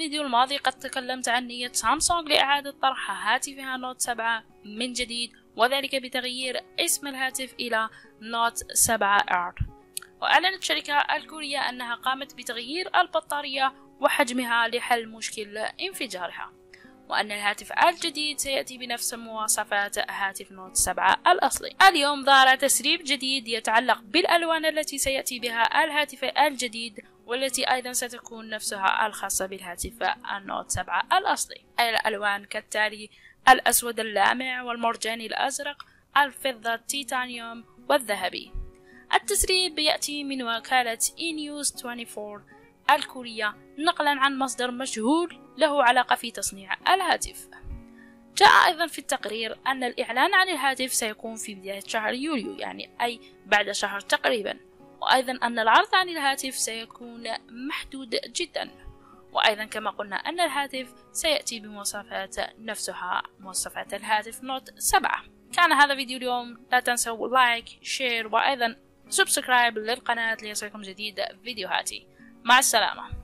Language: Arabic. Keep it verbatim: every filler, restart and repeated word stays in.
الفيديو الماضي قد تكلمت عن نية سامسونج لإعادة طرح هاتفها نوت سبعة من جديد، وذلك بتغيير اسم الهاتف إلى نوت سبعة ار. وأعلنت الشركة الكورية أنها قامت بتغيير البطارية وحجمها لحل مشكل انفجارها، وأن الهاتف الجديد سيأتي بنفس مواصفات هاتف نوت سبعة الأصلي. اليوم ظهر تسريب جديد يتعلق بالألوان التي سيأتي بها الهاتف الجديد، والتي أيضا ستكون نفسها الخاصة بالهاتف النوت سبعة الأصلي. الألوان كالتالي: الأسود اللامع والمرجاني الأزرق، الفضة التيتانيوم والذهبي. التسريب يأتي من وكالة إي نيوز أربعة وعشرين الكورية نقلا عن مصدر مجهول له علاقة في تصنيع الهاتف. جاء أيضا في التقرير أن الإعلان عن الهاتف سيكون في بداية شهر يوليو، يعني أي بعد شهر تقريبا، وأيضا أن العرض عن الهاتف سيكون محدود جدا، وأيضا كما قلنا أن الهاتف سيأتي بمواصفات نفسها مواصفات الهاتف نوت سبعة. كان هذا فيديو اليوم، لا تنسوا لايك شير وأيضا سبسكرايب للقناة ليصلكم جديد فيديوهاتي. مع السلامة.